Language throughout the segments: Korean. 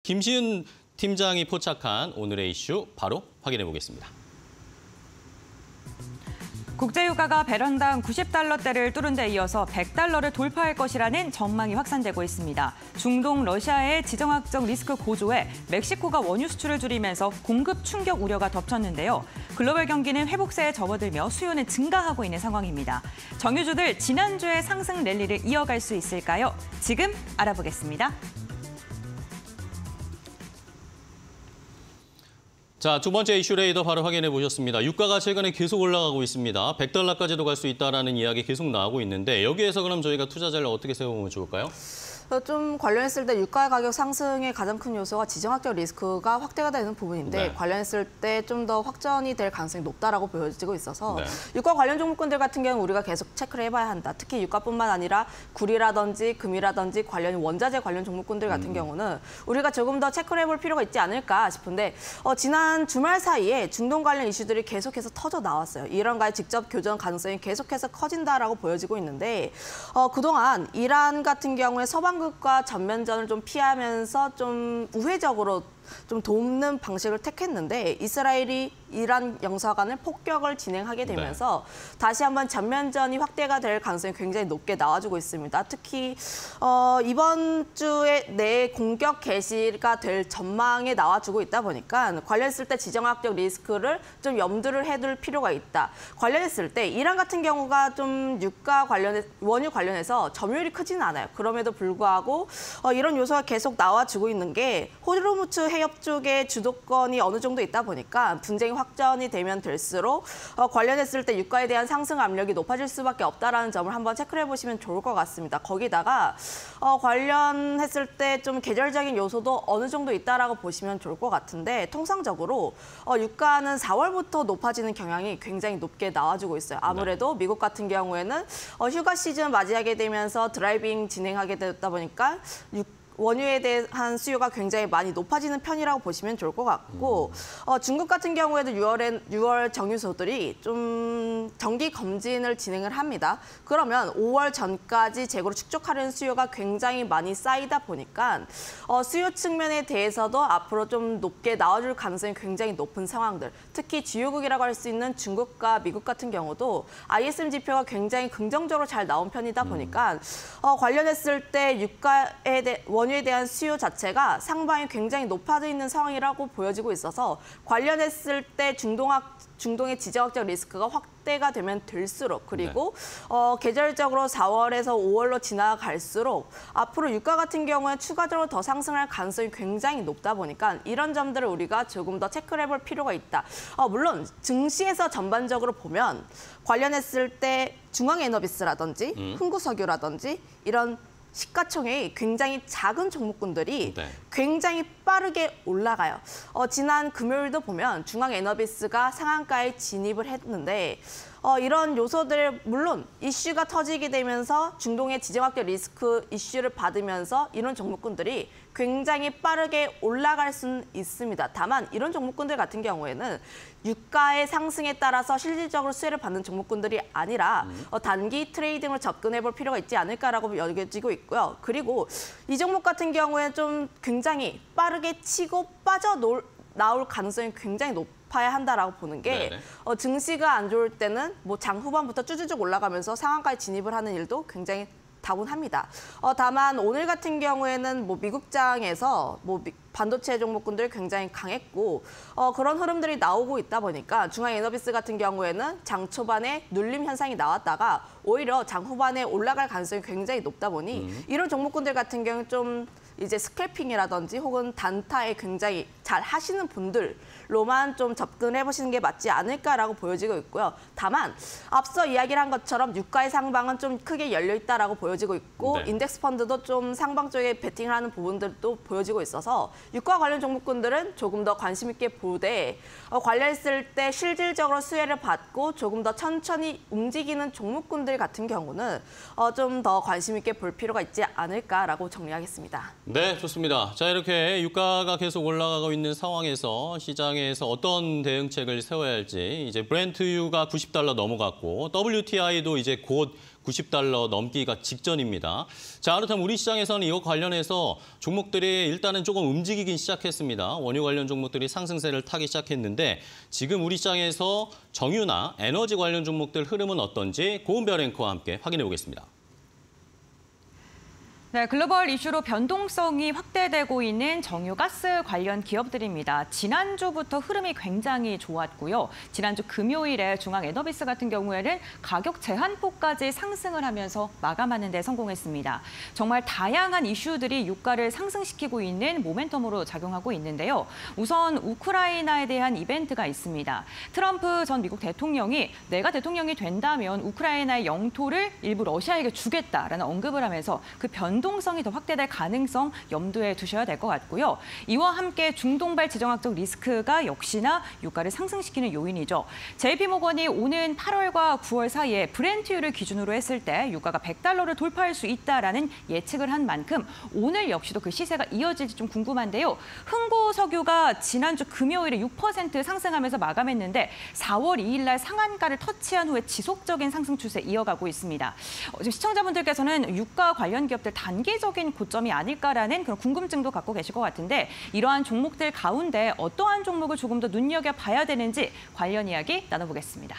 김시은 팀장이 포착한 오늘의 이슈 바로 확인해 보겠습니다. 국제유가가 배럴당 90달러대를 뚫은 데 이어서 100달러를 돌파할 것이라는 전망이 확산되고 있습니다. 중동 러시아의 지정학적 리스크 고조에 멕시코가 원유 수출을 줄이면서 공급 충격 우려가 덮쳤는데요. 글로벌 경기는 회복세에 접어들며 수요는 증가하고 있는 상황입니다. 정유주들 지난주의 상승 랠리를 이어갈 수 있을까요? 지금 알아보겠습니다. 자, 두 번째 이슈 레이더 바로 확인해 보셨습니다. 유가가 최근에 계속 올라가고 있습니다. 100달러까지도 갈 수 있다라는 이야기 계속 나오고 있는데 여기에서 그럼 저희가 투자자를 어떻게 세워보면 좋을까요? 좀 관련했을 때 유가 가격 상승의 가장 큰 요소가 지정학적 리스크가 확대가 되는 부분인데 네. 관련했을 때 좀 더 확전이 될 가능성이 높다라고 보여지고 있어서 네. 유가 관련 종목군들 같은 경우는 우리가 계속 체크를 해봐야 한다. 특히 유가뿐만 아니라 구리라든지 금이라든지 관련 원자재 관련 종목군들 같은 경우는 우리가 조금 더 체크를 해볼 필요가 있지 않을까 싶은데 지난 주말 사이에 중동 관련 이슈들이 계속해서 터져 나왔어요. 이란과의 직접 교전 가능성이 계속해서 커진다라고 보여지고 있는데 그동안 이란 같은 경우에 서방국과 전면전을 좀 피하면서 좀 우회적으로 좀 돕는 방식을 택했는데 이스라엘이 이란 영사관을 폭격을 진행하게 되면서 다시 한번 전면전이 확대가 될 가능성이 굉장히 높게 나와주고 있습니다. 특히 이번 주에 내 공격 개시가 될 전망에 나와주고 있다 보니까 관련했을 때 지정학적 리스크를 좀 염두를 해둘 필요가 있다. 관련했을 때 이란 같은 경우가 좀 유가 관련해 원유 관련해서 점유율이 크지는 않아요. 그럼에도 불구하고 이런 요소가 계속 나와주고 있는 게 호르무즈 해협 쪽의 주도권이 어느 정도 있다 보니까 분쟁이 확전이 되면 될수록 관련했을 때 유가에 대한 상승 압력이 높아질 수밖에 없다라는 점을 한번 체크를 해보시면 좋을 것 같습니다. 거기다가 관련했을 때 좀 계절적인 요소도 어느 정도 있다라고 보시면 좋을 것 같은데 통상적으로 유가는 4월부터 높아지는 경향이 굉장히 높게 나와주고 있어요. 아무래도 미국 같은 경우에는 휴가 시즌 맞이하게 되면서 드라이빙 진행하게 되다 보니까 원유에 대한 수요가 굉장히 많이 높아지는 편이라고 보시면 좋을 것 같고 중국 같은 경우에도 6월 정유소들이 좀 정기 검진을 진행을 합니다. 그러면 5월 전까지 재고를 축적하려는 수요가 굉장히 많이 쌓이다 보니까 수요 측면에 대해서도 앞으로 좀 높게 나와줄 가능성이 굉장히 높은 상황들. 특히 주요국이라고 할 수 있는 중국과 미국 같은 경우도 ISM 지표가 굉장히 긍정적으로 잘 나온 편이다 보니까 관련했을 때 원유에 대한 수요 자체가 상방이 굉장히 높아져 있는 상황이라고 보여지고 있어서 관련했을 때 중동의 지정학적 리스크가 확대가 되면 될수록 그리고 계절적으로 4월에서 5월로 지나갈수록 앞으로 유가 같은 경우에 추가적으로 더 상승할 가능성이 굉장히 높다 보니까 이런 점들을 우리가 조금 더 체크를 해볼 필요가 있다. 물론 증시에서 전반적으로 보면 관련했을 때 중앙에너비스라든지 흥구석유라든지 이런 시가총액이 굉장히 작은 종목군들이 굉장히 빠르게 올라가요. 지난 금요일도 보면 중앙에너비스가 상한가에 진입을 했는데 이런 요소들 물론 이슈가 터지게 되면서 중동의 지정학적 리스크 이슈를 받으면서 이런 종목군들이 굉장히 빠르게 올라갈 수는 있습니다. 다만 이런 종목군들 같은 경우에는 유가의 상승에 따라서 실질적으로 수혜를 받는 종목군들이 아니라 단기 트레이딩으로 접근해 볼 필요가 있지 않을까라고 여겨지고 있고요. 그리고 이 종목 같은 경우에 좀 굉장히 빠르게 치고 빠져나올 가능성이 굉장히 높아야 한다라고 보는 게 증시가 안 좋을 때는 뭐 장 후반부터 쭈쭈쭉 올라가면서 상한가에 진입을 하는 일도 굉장히 다분합니다. 다만 오늘 같은 경우에는 뭐 미국장에서 반도체 종목군들 굉장히 강했고 그런 흐름들이 나오고 있다 보니까 중앙에너비스 같은 경우에는 장 초반에 눌림 현상이 나왔다가 오히려 장 후반에 올라갈 가능성이 굉장히 높다 보니 이런 종목군들 같은 경우는 좀 이제 스캘핑이라든지 혹은 단타에 굉장히 잘 하시는 분들로만 좀 접근해 보시는 게 맞지 않을까라고 보여지고 있고요. 다만 앞서 이야기를 한 것처럼 유가의 상방은 좀 크게 열려 있다라고 보여지고 있고 인덱스 펀드도 좀 상방 쪽에 베팅을 하는 부분들도 보여지고 있어서 유가 관련 종목군들은 조금 더 관심 있게 보되 관련했을 때 실질적으로 수혜를 받고 조금 더 천천히 움직이는 종목군들 같은 경우는 좀 더 관심 있게 볼 필요가 있지 않을까라고 정리하겠습니다. 네, 좋습니다. 자, 이렇게 유가가 계속 올라가고 있는 있는 상황에서 시장에서 어떤 대응책을 세워야 할지 이제 브렌트유가 $90 넘어갔고 WTI도 이제 곧 $90 넘기가 직전입니다. 자, 그렇다면 우리 시장에서는 이거 관련해서 종목들이 일단은 조금 움직이긴 시작했습니다. 원유 관련 종목들이 상승세를 타기 시작했는데 지금 우리 시장에서 정유나 에너지 관련 종목들 흐름은 어떤지 고은별 앵커와 함께 확인해 보겠습니다. 네, 글로벌 이슈로 변동성이 확대되고 있는 정유 가스 관련 기업들입니다. 지난주부터 흐름이 굉장히 좋았고요. 지난주 금요일에 중앙 에너비스 같은 경우에는 가격 제한폭까지 상승을 하면서 마감하는 데 성공했습니다. 정말 다양한 이슈들이 유가를 상승시키고 있는 모멘텀으로 작용하고 있는데요. 우선 우크라이나에 대한 이벤트가 있습니다. 트럼프 전 미국 대통령이 내가 대통령이 된다면 우크라이나의 영토를 일부 러시아에게 주겠다라는 언급을 하면서 그 변동성이 더 확대될 가능성 염두에 두셔야 될 것 같고요. 이와 함께 중동발 지정학적 리스크가 역시나 유가를 상승시키는 요인이죠. JP모건이 오는 8월과 9월 사이에 브렌트유를 기준으로 했을 때 유가가 $100를 돌파할 수 있다라는 예측을 한 만큼 오늘 역시도 그 시세가 이어질지 좀 궁금한데요. 흥보석유가 지난주 금요일에 6% 상승하면서 마감했는데 4월 2일 날 상한가를 터치한 후에 지속적인 상승 추세 이어가고 있습니다. 지금 시청자분들께서는 유가 관련 기업들 단기적인 고점이 아닐까라는 그런 궁금증도 갖고 계실 것 같은데 이러한 종목들 가운데 어떠한 종목을 조금 더 눈여겨봐야 되는지 관련 이야기 나눠보겠습니다.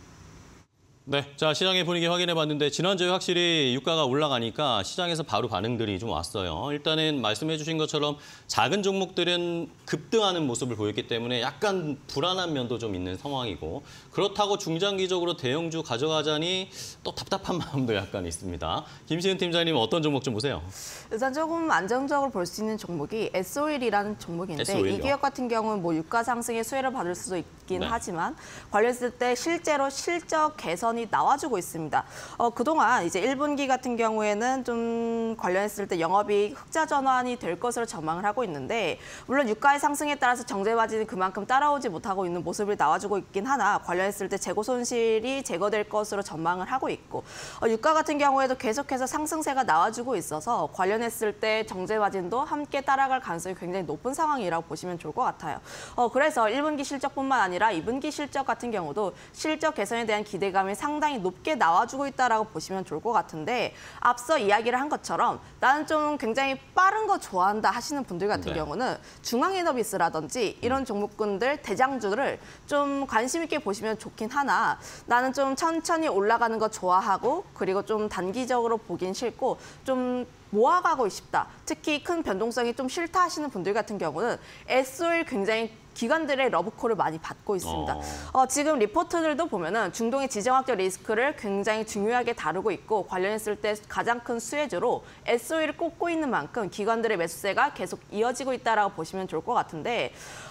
네, 자 시장의 분위기 확인해봤는데 지난주에 확실히 유가가 올라가니까 시장에서 바로 반응들이 좀 왔어요. 일단은 말씀해주신 것처럼 작은 종목들은 급등하는 모습을 보였기 때문에 약간 불안한 면도 좀 있는 상황이고 그렇다고 중장기적으로 대형주 가져가자니 또 답답한 마음도 약간 있습니다. 김시은 팀장님 어떤 종목 좀 보세요? 일단 조금 안정적으로 볼 수 있는 종목이 S-OIL이라는 종목인데 S-OIL 요? 이 기업 같은 경우는 뭐 유가 상승의 수혜를 받을 수도 있긴 네. 하지만 관련했을 때 실제로 실적 개선이 나와주고 있습니다. 그동안 이제 1분기 같은 경우에는 좀 관련했을 때 영업이익 흑자 전환이 될 것으로 전망을 하고 있는데 물론 유가의 상승에 따라서 정제 마진이 그만큼 따라오지 못하고 있는 모습을 나와주고 있긴 하나 관련했을 때 재고 손실이 제거될 것으로 전망을 하고 있고 유가 같은 경우에도 계속해서 상승세가 나와주고 있어서 관련했을 때 정제 마진도 함께 따라갈 가능성이 굉장히 높은 상황이라고 보시면 좋을 것 같아요. 그래서 1분기 실적뿐만 아니라 2분기 실적 같은 경우도 실적 개선에 대한 기대감이 상당히 높게 나와주고 있다라고 보시면 좋을 것 같은데 앞서 이야기를 한 것처럼 나는 좀 굉장히 빠른 거 좋아한다 하시는 분들 같은 네. 경우는 중앙에너비스라든지 이런 종목군들 대장주를 좀 관심 있게 보시면 좋긴 하나 나는 좀 천천히 올라가는 거 좋아하고 그리고 좀 단기적으로 보긴 싫고 좀 모아가고 싶다. 특히 큰 변동성이 좀 싫다 하시는 분들 같은 경우는 S-OIL 굉장히 기관들의 러브콜을 많이 받고 있습니다. 지금 리포트들도 보면은 중동의 지정학적 리스크를 굉장히 중요하게 다루고 있고 관련했을 때 가장 큰 수혜주로 S-OIL을 꼽고 있는 만큼 기관들의 매수세가 계속 이어지고 있다라고 보시면 좋을 것 같은데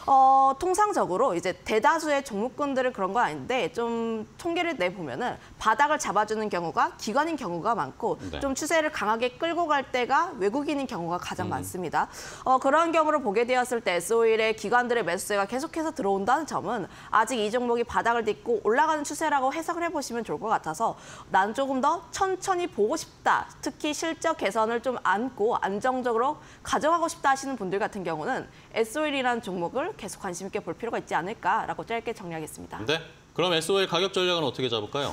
통상적으로 이제 대다수의 종목군들은 그런 건 아닌데 좀 통계를 내보면은 바닥을 잡아주는 경우가 기관인 경우가 많고 네. 좀 추세를 강하게 끌고 갈 때가 외국인인 경우가 가장 많습니다. 그런 경우를 보게 되었을 때 S-OIL의 기관들의 매수세가 계속해서 들어온다는 점은 아직 이 종목이 바닥을 딛고 올라가는 추세라고 해석을 해보시면 좋을 것 같아서 난 조금 더 천천히 보고 싶다. 특히 실적 개선을 좀 안고 안정적으로 가져가고 싶다 하시는 분들 같은 경우는 S-OIL이라는 종목을 계속 관심 있게 볼 필요가 있지 않을까라고 짧게 정리하겠습니다. 네. 그럼 S-OIL 가격 전략은 어떻게 잡을까요?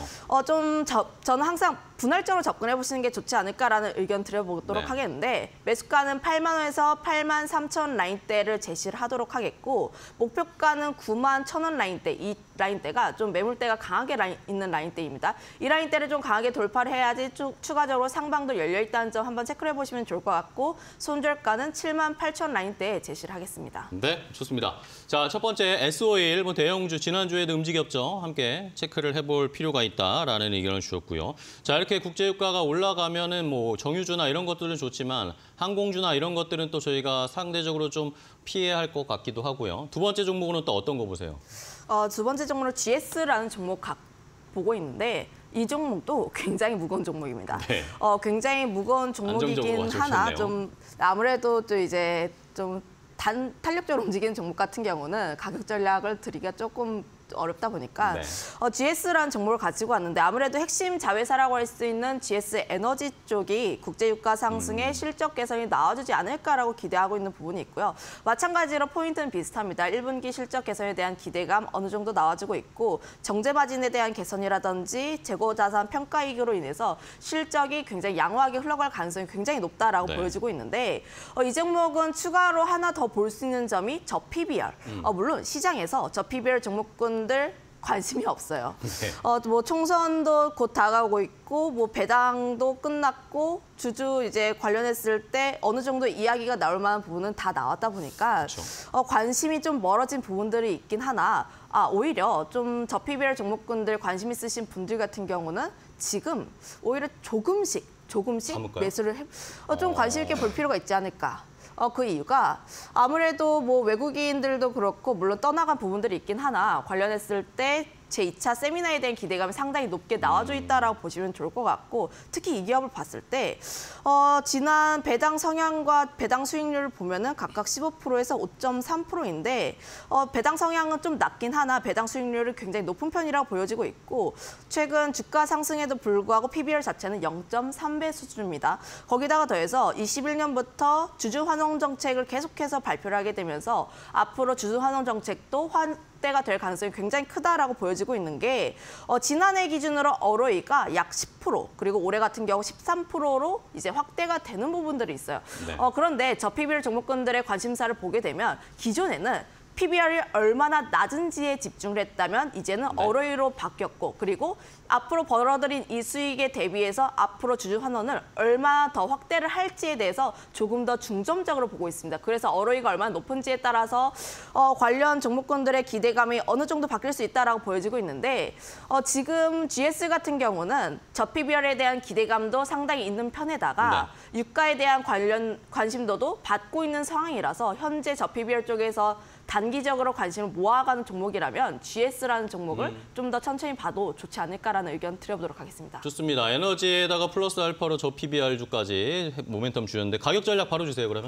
저는 항상 분할적으로 접근해 보시는 게 좋지 않을까라는 의견 드려보도록 네. 하겠는데 매수가는 8만 원에서 8만 3천 라인대를 제시를 하도록 하겠고 목표가는 9만 1천 원 라인대 이 라인대가 좀 매물대가 강하게 있는 라인대입니다. 이 라인대를 좀 강하게 돌파를 해야지 추가적으로 상방도 열려 있다는 점 한번 체크를 해보시면 좋을 것 같고 손절가는 7만 8천 라인대에 제시를 하겠습니다. 네, 좋습니다. 자, 첫 번째 S-OIL 대형주 지난주에도 움직였죠. 함께 체크를 해볼 필요가 있다라는 의견을 주셨고요. 자, 이렇게 국제유가가 올라가면은 뭐 정유주나 이런 것들은 좋지만 항공주나 이런 것들은 또 저희가 상대적으로 좀 피해야 할 것 같기도 하고요. 두 번째 종목은 또 어떤 거 보세요? 두 번째 종목으로 GS라는 종목 보고 있는데 이 종목도 굉장히 무거운 종목입니다. 네. 굉장히 무거운 종목이긴 하나 좀 아무래도 또 이제 좀 탄력적으로 움직이는 종목 같은 경우는 가격 전략을 드리기가 조금 어렵다 보니까 네. GS라는 종목을 가지고 왔는데 아무래도 핵심 자회사라고 할 수 있는 GS 에너지 쪽이 국제 유가 상승에 실적 개선이 나와주지 않을까라고 기대하고 있는 부분이 있고요. 마찬가지로 포인트는 비슷합니다. 1분기 실적 개선에 대한 기대감 어느 정도 나와주고 있고 정제 마진에 대한 개선이라든지 재고 자산 평가이익으로 인해서 실적이 굉장히 양호하게 흘러갈 가능성이 굉장히 높다라고 네. 보여지고 있는데 이 종목은 추가로 하나 더 볼 수 있는 점이 저 PBR. 물론 시장에서 저 PBR 종목군들 관심이 없어요. 네. 뭐 총선도 곧 다가오고 있고, 뭐 배당도 끝났고, 주주 이제 관련했을 때 어느 정도 이야기가 나올 만한 부분은 다 나왔다 보니까 그렇죠. 관심이 좀 멀어진 부분들이 있긴 하나, 오히려 좀 저 PBR 종목군들 관심 있으신 분들 같은 경우는 지금 오히려 조금씩 참을까요? 매수를 좀 관심 있게 볼 필요가 있지 않을까. 그 이유가 아무래도 뭐 외국인들도 그렇고 물론 떠나간 부분들이 있긴 하나 관련했을 때 제2차 세미나에 대한 기대감이 상당히 높게 나와져 있다라고 보시면 좋을 것 같고 특히 이 기업을 봤을 때 지난 배당 성향과 배당 수익률을 보면은 각각 15%에서 5.3%인데 배당 성향은 좀 낮긴 하나 배당 수익률은 굉장히 높은 편이라고 보여지고 있고 최근 주가 상승에도 불구하고 PBR 자체는 0.3배 수준입니다. 거기다가 더해서 21년부터 주주 환원 정책을 계속해서 발표를 하게 되면서 앞으로 주주 환원 정책도 때가 될 가능성이 굉장히 크다라고 보여지고 있는 게 지난해 기준으로 ROE가 약 10% 그리고 올해 같은 경우 13%로 이제 확대가 되는 부분들이 있어요. 네. 그런데 저 PBR 종목군들의 관심사를 보게 되면 기존에는 PBR이 얼마나 낮은지에 집중을 했다면 이제는 네. ROE로 바뀌었고 그리고 앞으로 벌어들인 이 수익에 대비해서 앞으로 주주 환원을 얼마나 더 확대를 할지에 대해서 조금 더 중점적으로 보고 있습니다. 그래서 ROE가 얼마나 높은지에 따라서 관련 종목군들의 기대감이 어느 정도 바뀔 수 있다라고 보여지고 있는데 지금 GS 같은 경우는 저 PBR에 대한 기대감도 상당히 있는 편에다가 유가에 대한 관심도도 받고 있는 상황이라서 현재 저 PBR 쪽에서 단기적으로 관심을 모아가는 종목이라면 GS라는 종목을 좀 더 천천히 봐도 좋지 않을까라는 의견 드려보도록 하겠습니다. 좋습니다. 에너지에다가 플러스 알파로 저 PBR주까지 모멘텀 주셨는데 가격 전략 바로 주세요, 그러면.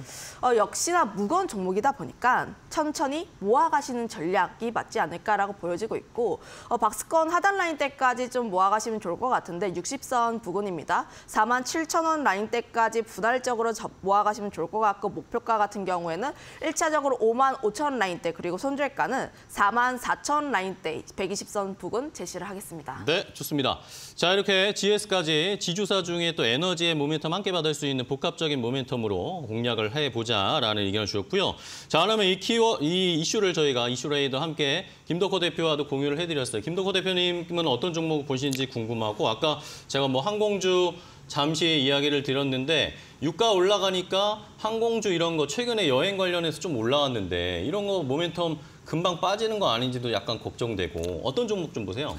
역시나 무거운 종목이다 보니까 천천히 모아가시는 전략이 맞지 않을까라고 보여지고 있고 박스권 하단 라인대까지 좀 모아가시면 좋을 것 같은데 60선 부근입니다. 47,000원 라인대까지 분할적으로 모아가시면 좋을 것 같고 목표가 같은 경우에는 1차적으로 55,000원 라인대 그리고 손절가는 44,000원 라인대 120선 부근 제시를 하겠습니다. 네, 좋습니다. 자, 이렇게 GS까지 지주사 중에 또 에너지의 모멘텀 함께 받을 수 있는 복합적인 모멘텀으로 공략을 해보자라는 의견을 주셨고요. 자, 그러면 이 이슈를 저희가 이슈레이더 함께 김덕호 대표와도 공유를 해드렸어요. 김덕호 대표님은 어떤 종목 보시는지 궁금하고 아까 제가 뭐 항공주 잠시 이야기를 드렸는데 유가 올라가니까 항공주 이런 거 최근에 여행 관련해서 좀 올라왔는데 이런 거 모멘텀 금방 빠지는 거 아닌지도 약간 걱정되고 어떤 종목 좀 보세요.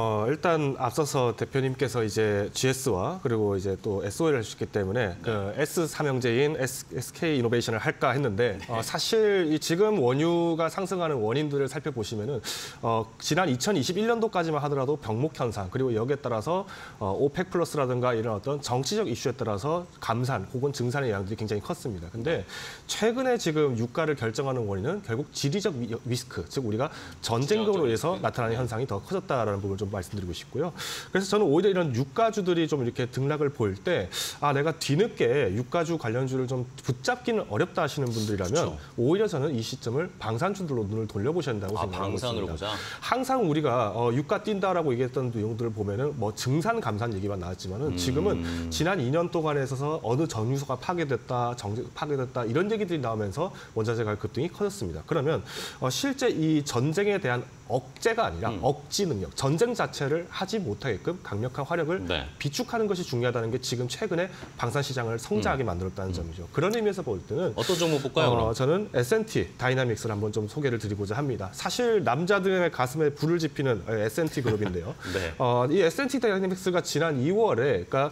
일단 앞서서 대표님께서 이제 GS와 그리고 이제 또 SOL을 해주셨기 때문에 그 S 삼형제인 SK 이노베이션을 할까 했는데 사실 이 지금 원유가 상승하는 원인들을 살펴보시면은 지난 2021년도까지만 하더라도 병목 현상 그리고 여기에 따라서 오펙 플러스라든가 이런 어떤 정치적 이슈에 따라서 감산 혹은 증산의 영향들이 굉장히 컸습니다. 근데 최근에 지금 유가를 결정하는 원인은 결국 지리적 리스크, 즉 우리가 전쟁으로 인해서 나타나는 현상이 더 커졌다라는 부분을 좀 말씀드리고 싶고요. 그래서 저는 오히려 이런 유가주들이 좀 이렇게 등락을 보일 때 내가 뒤늦게 유가주 관련주를 좀 붙잡기는 어렵다 하시는 분들이라면 그렇죠. 오히려 저는 이 시점을 방산주들로 눈을 돌려보셔야 한다고 생각하고 방산으로 있습니다. 보자. 항상 우리가 유가 뛴다라고 얘기했던 내용들을 보면은 뭐 증산, 감산 얘기만 나왔지만은 지금은 지난 2년 동안에 있어서 어느 정유소가 파괴됐다, 파괴됐다 이런 얘기들이 나오면서 원자재 가격 급등이 커졌습니다. 그러면 실제 이 전쟁에 대한 억제가 아니라 억지 능력, 전쟁 자체를 하지 못하게끔 강력한 화력을 비축하는 것이 중요하다는 게 지금 최근에 방산 시장을 성장하게 만들었다는 점이죠. 그런 의미에서 볼 때는 어떤 종목 볼까요? 그럼? 저는 S&T 다이나믹스를 한번 좀 소개를 드리고자 합니다. 사실 남자들의 가슴에 불을 지피는 S&T 그룹인데요. 이 S&T 다이나믹스가 지난 2월에 그러니까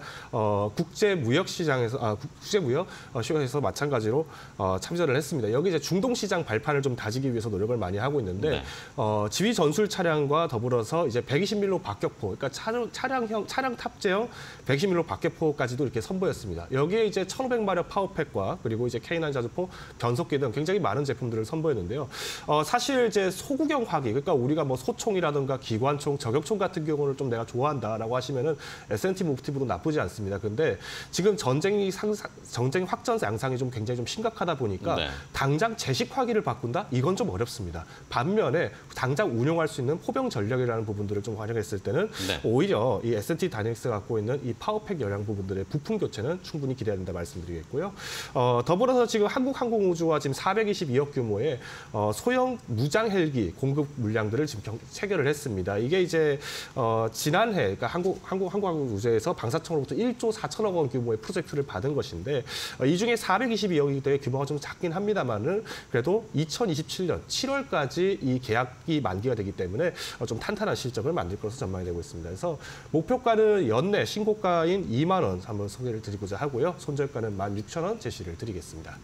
국제무역시장에서 국제무역 쇼에서 마찬가지로 참여를 했습니다. 여기 이제 중동 시장 발판을 좀 다지기 위해서 노력을 많이 하고 있는데 네. 지휘 전술 차량과 더불어서 이제 120mm 박격포, 그러니까 차량 탑재형 120mm 박격포까지도 이렇게 선보였습니다. 여기에 이제 1,500마력 파워팩과 그리고 이제 K9 자주포, 변속기 등 굉장히 많은 제품들을 선보였는데요. 사실 이제 소구경 화기, 그러니까 우리가 뭐 소총이라든가 기관총, 저격총 같은 경우를 좀 내가 좋아한다라고 하시면은 S&T 모티브도 나쁘지 않습니다. 근데 지금 전쟁 확전 양상이 좀 굉장히 좀 심각하다 보니까 네. 당장 제식 화기를 바꾼다? 이건 좀 어렵습니다. 반면에 당장 운용할 수 있는 포병 전력이라는 부분들을 좀 활용했을 때는 네. 오히려 이 S&T 다이내믹스가 갖고 있는 이 파워팩 열량 부분들의 부품 교체는 충분히 기대해야 된다 말씀드리겠고요. 더불어서 지금 한국항공우주와 지금 422억 규모의 소형 무장 헬기 공급 물량들을 지금 체결을 했습니다. 이게 이제 지난해 그러니까 한국항공우주에서 방사청으로부터 1조 4천억 원 규모의 프로젝트를 받은 것인데 이 중에 422억이 대 규모가 좀 작긴 합니다만은 그래도 2027년 7월까지 이 계약이 만기가 되기 때문에 좀 탄탄한 실적을 만들 것으로 전망이 되고 있습니다. 그래서 목표가는 연내 신고가인 2만 원 한번 소개를 드리고자 하고요. 손절가는 16,000원 제시를 드리겠습니다.